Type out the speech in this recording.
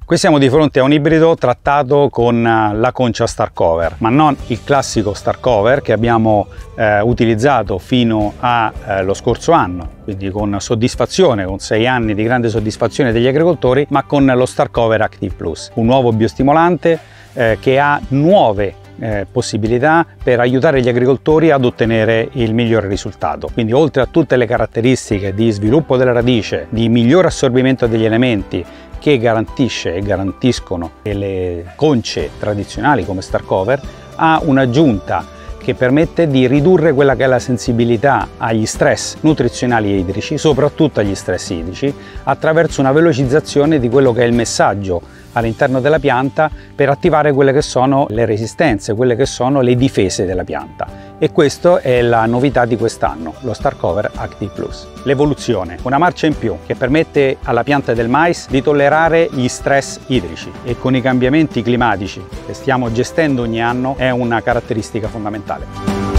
Qui siamo di fronte a un ibrido trattato con la Concia Star Cover, ma non il classico Star Cover che abbiamo utilizzato fino allo scorso anno, quindi con soddisfazione, con 6 anni di grande soddisfazione degli agricoltori, ma con lo Star Cover Active Plus, un nuovo biostimolante che ha nuove possibilità per aiutare gli agricoltori ad ottenere il migliore risultato. Quindi oltre a tutte le caratteristiche di sviluppo della radice, di migliore assorbimento degli elementi che garantisce e garantiscono le conce tradizionali come Star Cover, ha un'aggiunta che permette di ridurre quella che è la sensibilità agli stress nutrizionali e idrici, soprattutto agli stress idrici, attraverso una velocizzazione di quello che è il messaggio all'interno della pianta per attivare quelle che sono le resistenze, quelle che sono le difese della pianta. E questa è la novità di quest'anno, lo Star Cover Active Plus. L'evoluzione, una marcia in più che permette alla pianta del mais di tollerare gli stress idrici e con i cambiamenti climatici che stiamo gestendo ogni anno è una caratteristica fondamentale.